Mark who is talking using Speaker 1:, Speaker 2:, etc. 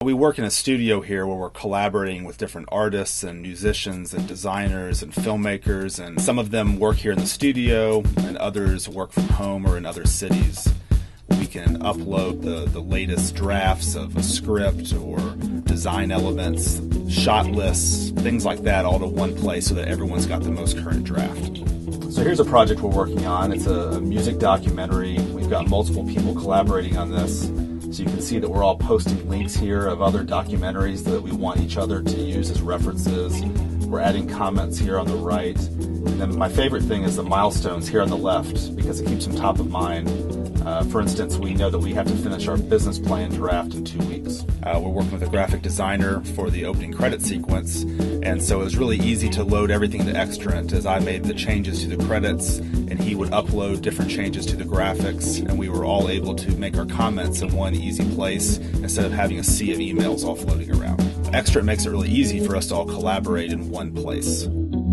Speaker 1: We work in a studio here where we're collaborating with different artists and musicians and designers and filmmakers, and some of them work here in the studio and others work from home or in other cities. We can upload the latest drafts of a script or design elements, shot lists, things like that, all to one place so that everyone's got the most current draft. So here's a project we're working on. It's a music documentary. We've got multiple people collaborating on this. So you can see that we're all posting links here of other documentaries that we want each other to use as references. We're adding comments here on the right. And then my favorite thing is the milestones here on the left, because it keeps them top of mind. For instance, we know that we have to finish our business plan draft in 2 weeks. We're working with a graphic designer for the opening credit sequence, and so it was really easy to load everything into Xtrant as I made the changes to the credits, and he would upload different changes to the graphics, and we were all able to make our comments in one easy place instead of having a sea of emails all floating around. Xtrant makes it really easy for us to all collaborate in one place.